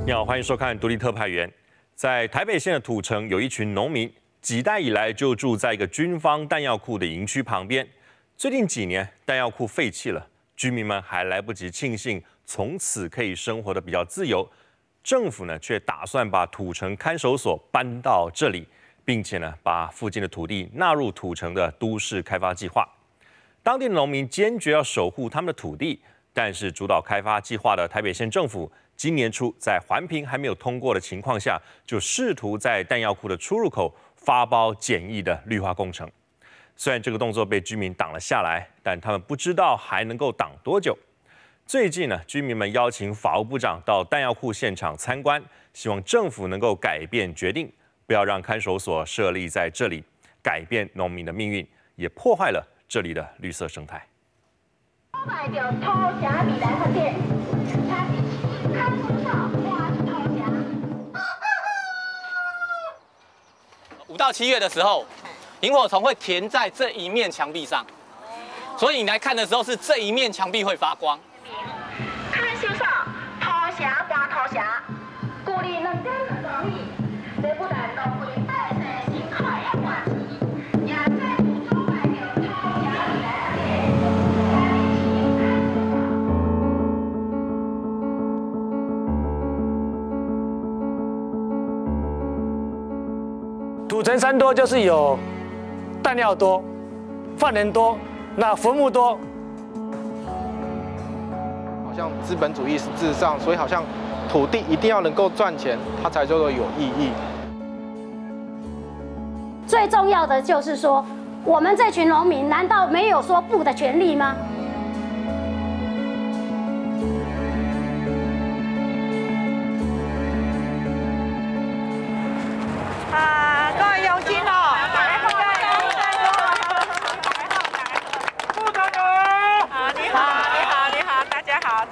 你好，欢迎收看独立特派员。在台北县的土城，有一群农民，几代以来就住在一个军方弹药库的营区旁边。最近几年，弹药库废弃了，居民们还来不及庆幸从此可以生活的比较自由，政府呢却打算把土城看守所搬到这里，并且呢把附近的土地纳入土城的都市开发计划。当地的农民坚决要守护他们的土地，但是主导开发计划的台北县政府，今年初在环评还没有通过的情况下，就试图在弹药库的出入口发包简易的绿化工程。虽然这个动作被居民挡了下来，但他们不知道还能够挡多久。最近呢，居民们邀请法务部长到弹药库现场参观，希望政府能够改变决定，不要让看守所设立在这里，改变农民的命运，也破坏了这里的绿色生态。 5到7月的时候，萤火虫会填在这一面墙壁上，所以你来看的时候是这一面墙壁会发光。 看守所土城搬土城，距离2.2公里，这不但浪费百姓辛苦的换钱，也在阻碍着土城未来土城山多就是有弹药多、犯人多，那坟墓多。 好像资本主义是至上，所以好像土地一定要能够赚钱，它才叫做有意义。 最重要的就是说，我们这群农民难道没有说不的权利吗？ 各位乡亲哦，副总统，你好，大家好。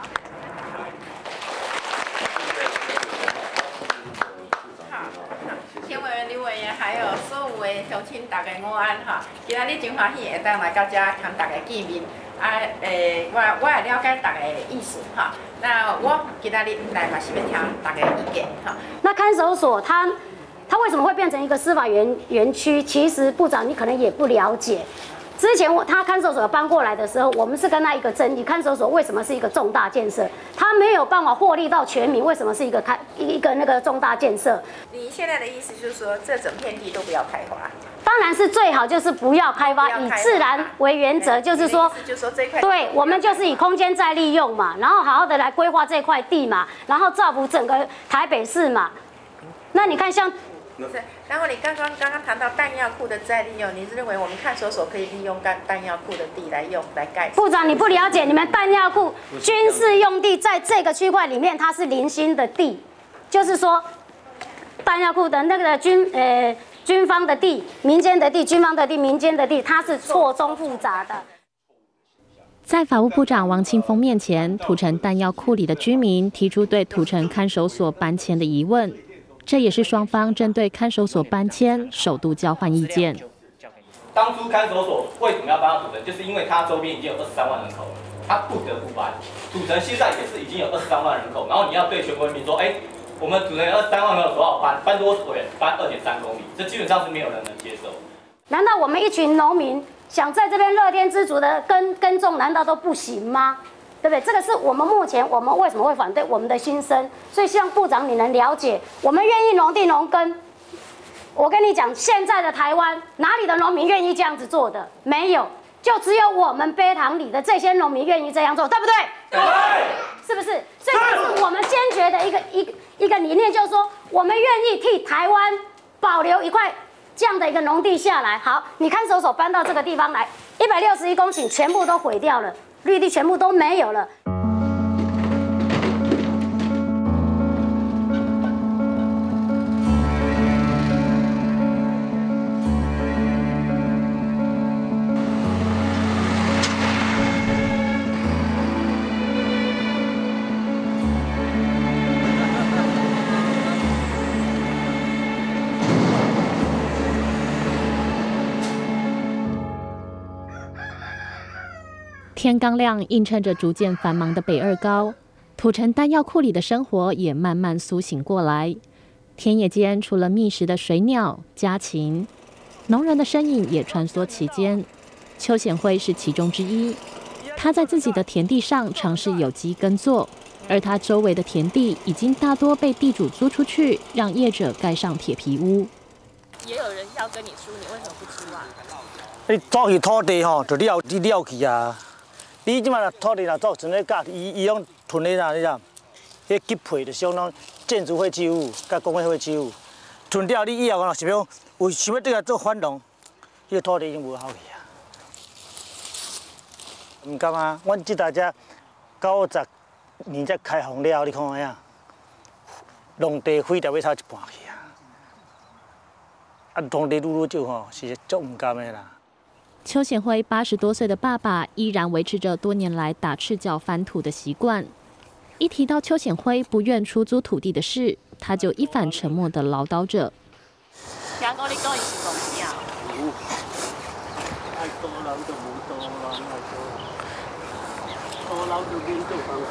请委员、李委员还有所有的乡亲，大家午安哈！今仔日真欢喜会当来到这跟大家见面。我也了解大家的意思哈。那我今仔日来嘛是要听大家的意见哈。 那看守所它为什么会变成一个司法园区？其实部长你可能也不了解。之前他看守所搬过来的时候，我们是跟他一个争议，看守所为什么是一个重大建设？他没有办法获利到全民，为什么是一个那个重大建设？ 你现在的意思就是说，这整片地都不要开发？ 当然是最好就是不要开发，以自然为原则，就是说这块对，我们就是以空间再利用嘛，然后好好的来规划这块地嘛，然后造福整个台北市嘛。那你看像。 是，然后你刚刚谈到弹药库的再利用，你认为我们看守所可以利用弹药库的地来盖？部长，你不了解，你们弹药库军事用地在这个区块里面，它是零星的地，就是说弹药库的那个军方的地、民间的地、军方的地、民间的地，它是错综复杂的。 在法务部长王清峰面前，土城弹药库里的居民提出对土城看守所搬迁的疑问。这也是双方针对看守所搬迁首度交换意见。 当初看守所为什么要搬到土城？就是因为它周边已经有23万人口了，它不得不搬。土城现在也是已经有23万人口，然后你要对全国人民说，我们土城有23万人口多少搬多远？搬2.3公里，这基本上是没有人能接受。 难道我们一群农民想在这边乐天知足的耕种，难道都不行吗？对不对？这个是我们目前我们为什么会反对我们的心声，所以希望部长你能了解，我们愿意农地农耕。我跟你讲，现在的台湾哪里的农民愿意这样子做的？没有，就只有我们陂塘里的这些农民愿意这样做，对不对？对，是不是？所以这是我们坚决的一个理念，就是说我们愿意替台湾保留一块这样的一个农地下来。好，你看守所搬到这个地方来，161公顷全部都毁掉了。绿地全部都没有了。 天刚亮，映衬着逐渐繁忙的北二高。 土城弹药库里的生活也慢慢苏醒过来。田野间除了觅食的水鸟、家禽，农人的身影也穿梭其间。邱显辉是其中之一。他在自己的田地上尝试有机耕作，而他周围的田地已经大多被地主租出去，让业者盖上铁皮屋。 也有人要跟你租，你为什么不租啊？ 你租去土地吼，就了去啊！你即马土地若做成咧价，伊用囤咧哪？你知？迄级配就相当建筑会支付，甲工业会支付。囤了你以后若想要对来做反农，迄个土地已经无效去啊！唔甘啊！阮即大只90年才开放了，你看遐，农地废掉要差一半去啊！啊，农地愈少吼，是足唔甘的啦。 邱显辉80多岁的爸爸依然维持着多年来打赤脚翻土的习惯。一提到邱显辉不愿出租土地的事，他就一反沉默地唠叨着。 听讲你讲伊是公司啊？ 爱多人就无多人，多人就免做工。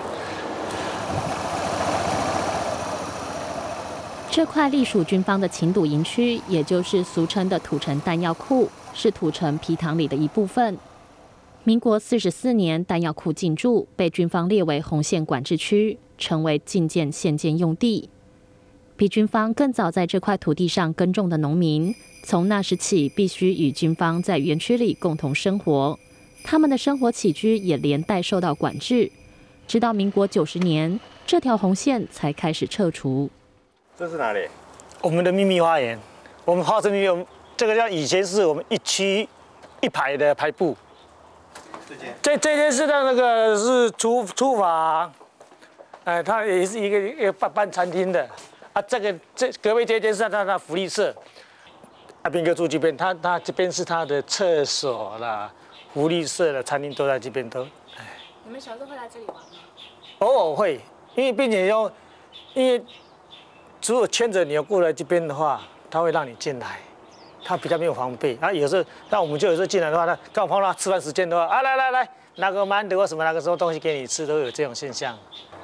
这块隶属军方的勤堵营区，也就是俗称的土城弹药库，是土城皮塘里的一部分。民国44年，弹药库进驻，被军方列为红线管制区，成为禁建限建用地。比军方更早在这块土地上耕种的农民，从那时起必须与军方在园区里共同生活，他们的生活起居也连带受到管制。直到民国90年，这条红线才开始撤除。 这是哪里？ 我们的秘密花园，我们花生秘密，这个叫以前是我们一区一排的排布。这间是那个是厨房，它也是一个办餐厅的啊。这隔壁这间是他的福利社，阿斌哥住这边，他这边是他的厕所啦，福利社的餐厅都在这边都。 你们小时候会来这里玩吗？ 偶尔会，因为并且因为如果牵着你要过来这边的话，他会让你进来。他比较没有防备，啊，有时候，那我们就有时候进来的话，他刚好碰到吃饭时间的话，啊，来，拿个馒头或什么，拿个什么东西给你吃，都有这种现象。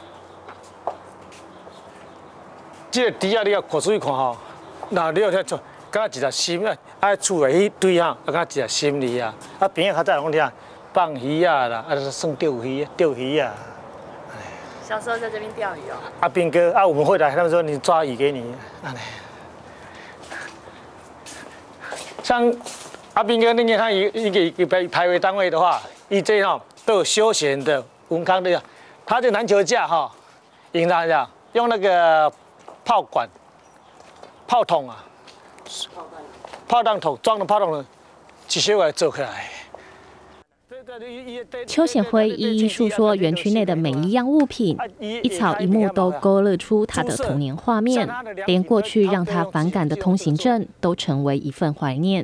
这个底下你要看注意看吼，那你要睇做，敢一只心啊，爱厝的迄堆啊，敢一只心里啊，啊边啊较早拢听放鱼啊啦，啊算钓鱼啊。 小时候在这边钓鱼哦。 啊，斌哥啊，我们会来，他们说你抓鱼给你，啊。像阿斌哥那天他一个排位单位的话，这哈都有休闲的、文康的，他这篮球架哈，引他这样用那个炮管、炮筒啊，炮弹筒装的炮筒，一小块做起来。 邱显辉一一述说园区内的每一样物品，一草一木都勾勒出他的童年画面，连过去让他反感的通行证都成为一份怀念。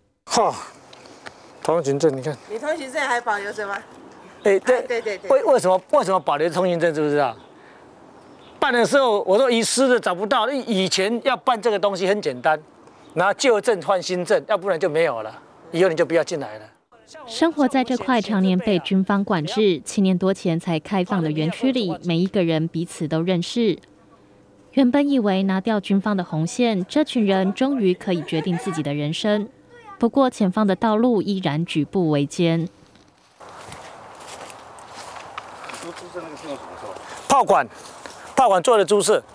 通行证，你看， 你通行证还保留着吗？ 对。为什么保留通行证？知不知道？办的时候我说遗失的找不到，以前要办这个东西很简单，拿旧证换新证，要不然就没有了，以后你就不要进来了。 生活在这块常年被军方管制、7年多前才开放的园区里，每一个人彼此都认识。原本以为拿掉军方的红线，这群人终于可以决定自己的人生。不过前方的道路依然举步维艰。 炮管做的猪舍。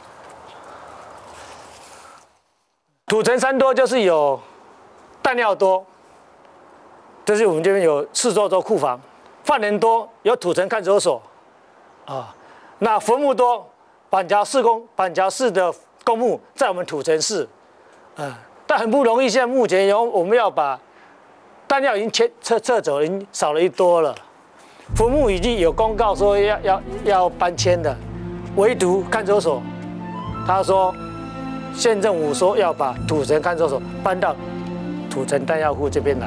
土城3多就是有弹药多。就是我们这边有4座库房，犯人多，有土城看守所，啊，那坟墓多，板桥市的公墓在我们土城市，但很不容易。现在目前我们要把弹药已经撤走，已经少了1多了，坟墓已经有公告说要搬迁的，唯独看守所，他说县政府说要把土城看守所搬到土城弹药库这边来。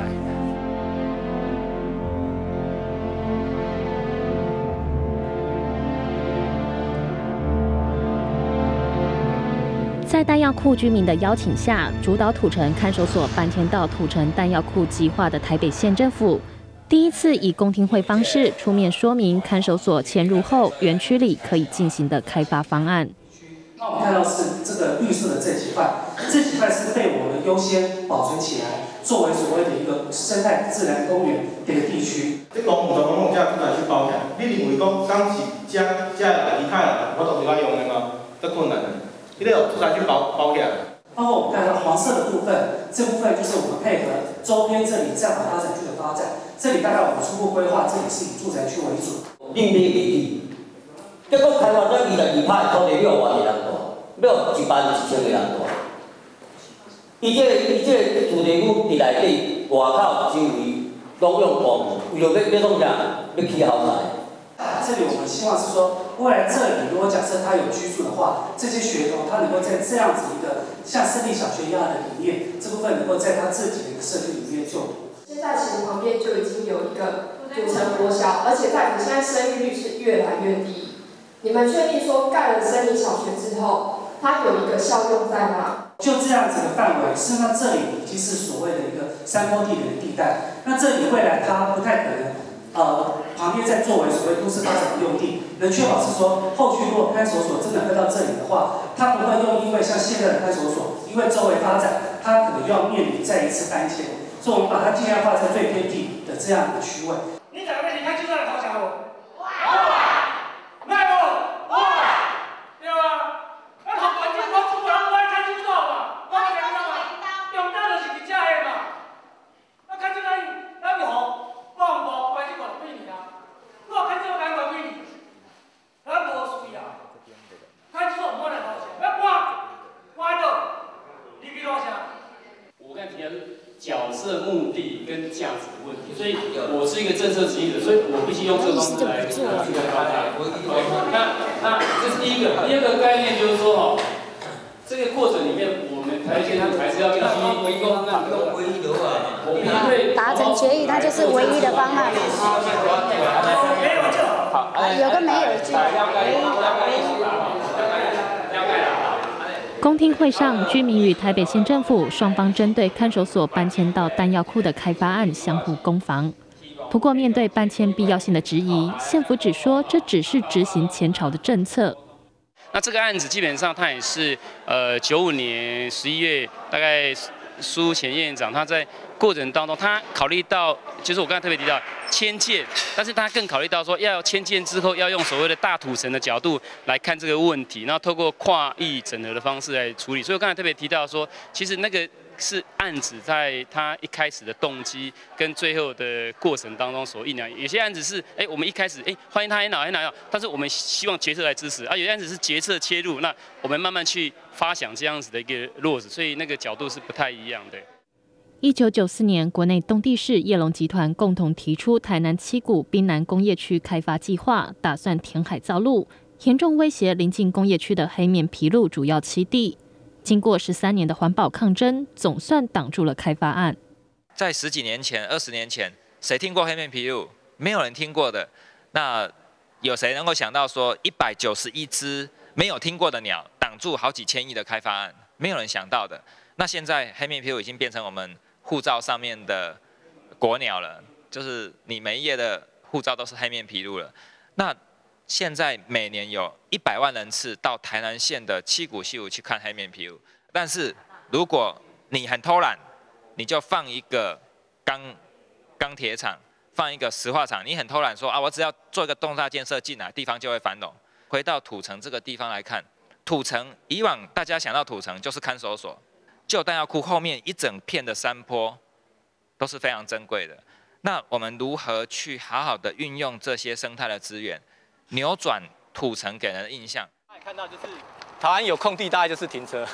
在弹药库居民的邀请下，主导土城看守所搬迁到土城弹药库计划的台北县政府， 第一次以公听会方式出面说明看守所迁入后园区里可以进行的开发方案。 那我们看到是这个绿色的这几块，这几块是被我们优先保存起来，作为所谓的一个生态自然公园的一个地区。 你讲唔同讲这自然去包起来，你认为讲当时这来离开了，我都是要用的吗？这困难的，你得自然去包起来。 包括我们看到黄色的部分，这部分就是我们配合周边这里这样的发展区的发展。这里大概我们初步规划，这里是以住宅区为主。 另辟为例，结果开发咗22块土地，要偌济人住，要11000个人住。伊这个住地区伫内底外口周围拢用公，为了要创啥？要起豪宅。 这里我们希望是说，未来这里如果假设他有居住的话，这些学童他能够在这样子一个像私立小学一样的理念，这部分能够在他自己的一个社区里面就读。 现在其实旁边就已经有一个土城国小，而且在现在生育率是越来越低。你们确定说盖了森林小学之后，它有一个效用在吗？ 就这样子的范围，事实上这里已经是所谓的一个山坡地的地带，那这里未来它不太可能。旁边再作为所谓都市发展的用地，能确保是说后续如果看守所真的会到这里的话，它不会又因为像现在的看守所，因为周围发展，它可能又要面临再一次搬迁，所以我们把它尽量放在最偏僻的这样的区位。 你在那边离开就在投降我。角色、目的跟价值的问题，所以我是一个政策执行者，所以我必须用这个方式来去告他。那这是第一个，第二个概念就是说哈，这个过程里面，我们台县还是要必须达成决议，它就是唯一的方案。 没有就好， 有跟没有就。 公听会上，居民与台北县政府双方针对看守所搬迁到弹药库的开发案相互攻防。不过，面对搬迁必要性的质疑，县府只说这只是执行前朝的政策。 那这个案子基本上它也是95年11月，大概苏前院长他在过程当中，他考虑到就是我刚才特别提到迁建，但是他更考虑到说要迁建之后要用所谓的大土城的角度来看这个问题，然后透过跨域整合的方式来处理。所以我刚才特别提到说，其实那个是案子在他一开始的动机跟最后的过程当中所酝酿。有些案子是我们一开始欢迎他很好，但是我们希望决策来支持啊。有些案子是决策切入，那我们慢慢去发想这样子的一个落实，所以那个角度是不太一样的。 1994年，国内东帝士、业龙集团共同提出台南七股滨南工业区开发计划，打算填海造陆，严重威胁邻近工业区的黑面琵鹭主要栖地。经过13年的环保抗争，总算挡住了开发案。 在10几年前、20年前，谁听过黑面琵鹭？没有人听过的。那有谁能够想到说191只没有听过的鸟，挡住好几千亿的开发案？没有人想到的。那现在黑面琵鹭已经变成我们护照上面的国鸟了，就是你每一页的护照都是黑面琵鹭了。那现在每年有100万人次到台南县的七股西湖去看黑面琵鹭，但是如果你很偷懒，你就放一个钢铁厂，放一个石化厂，你很偷懒说啊，我只要做一个重大建设进来，地方就会繁荣。回到土城这个地方来看，土城以往大家想到土城就是看守所，旧弹药库后面一整片的山坡都是非常珍贵的。那我们如何去好好的运用这些生态的资源，扭转土城给人的印象？ 看到就是台湾有空地，大概就是停车。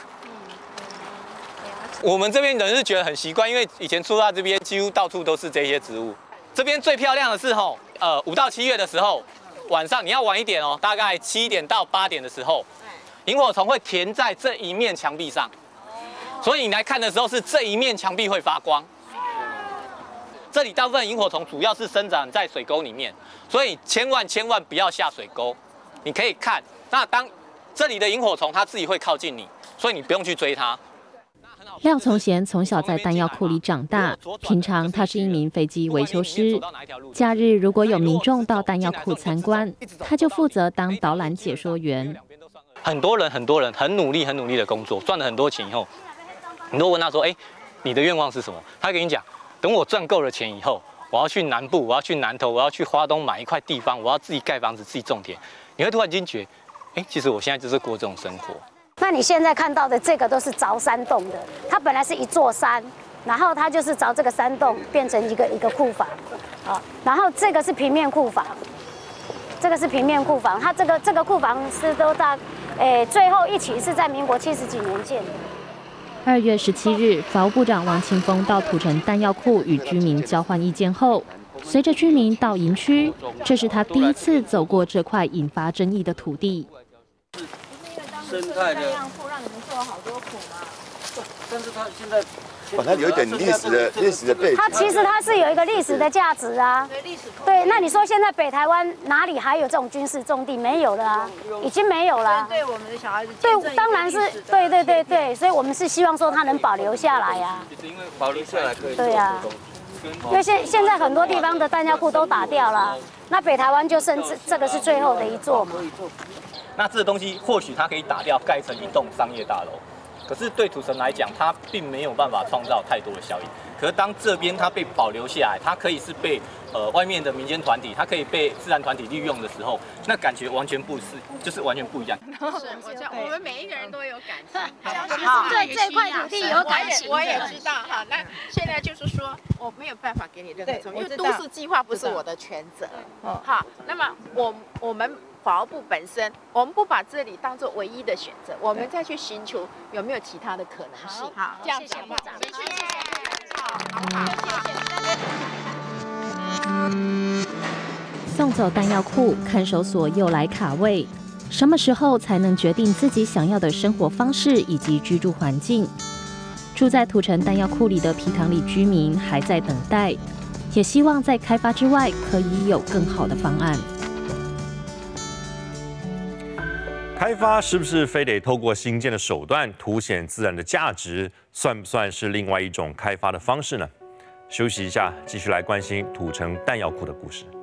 我们这边人是觉得很习惯，因为以前出到这边几乎到处都是这些植物。这边最漂亮的是5到7月的时候，晚上你要晚一点哦，大概7点到8点的时候，萤火虫会填在这一面墙壁上，所以你来看的时候是这一面墙壁会发光。这里大部分萤火虫主要是生长在水沟里面，所以千万不要下水沟。你可以看，那当这里的萤火虫它自己会靠近你，所以你不用去追它。 廖从贤从小在弹药库里长大，平常他是一名飞机维修师。假日如果有民众到弹药库参观，他就负责当导览解说员。 很多人很努力的工作，赚了很多钱以后，你都问他说：“你的愿望是什么？”他跟你讲：“等我赚够了钱以后，我要去南部，我要去南投，我要去花东买一块地方，我要自己盖房子，自己种田。”你会突然间觉得，其实我现在就是过这种生活。 那你现在看到的这个都是凿山洞的，它本来是一座山，然后它就是凿这个山洞变成一个库房，然后这个是平面库房，这个是平面库房，它这个库房是都最后一期是在民国70几年建的。 2月17日，法务部长王清峰到土城弹药库与居民交换意见后，随着居民到营区，这是他第一次走过这块引发争议的土地。 生态的让你们做了好多苦嘛。 但是它现在它有一点历史的背景。 它其实它是有一个历史的价值啊。对，那你说现在北台湾哪里还有这种军事重地？没有了啊，已经没有了。 对我们的小孩子， 对，当然是对，所以我们是希望说它能保留下来呀。 因为保留下来可以。 对呀。因为现在很多地方的弹药库都打掉了，那北台湾就剩这个是最后的一座嘛。 那这个东西或许它可以打掉，盖成一栋商业大楼，可是对土城来讲，它并没有办法创造太多的效益。可是当这边它被保留下来，它可以是被外面的民间团体，它可以被自然团体利用的时候，那感觉完全不是，就是完全不一样。 我们每一个人都有感情， 好，对这块土地有感情， 我也知道哈。那现在就是说，我没有办法给你任何承诺，因为都市计划不是我的全责。好，那么我们法务部本身，我们不把这里当做唯一的选择，我们再去寻求有没有其他的可能性。好，这样讲吧。谢谢。 送走弹药库，看守所又来卡位，什么时候才能决定自己想要的生活方式以及居住环境？住在土城弹药库里的皮塘里居民还在等待，也希望在开发之外可以有更好的方案。 开发是不是非得透过新建的手段凸显自然的价值？算不算是另外一种开发的方式呢？休息一下，继续来关心土城弹药库的故事。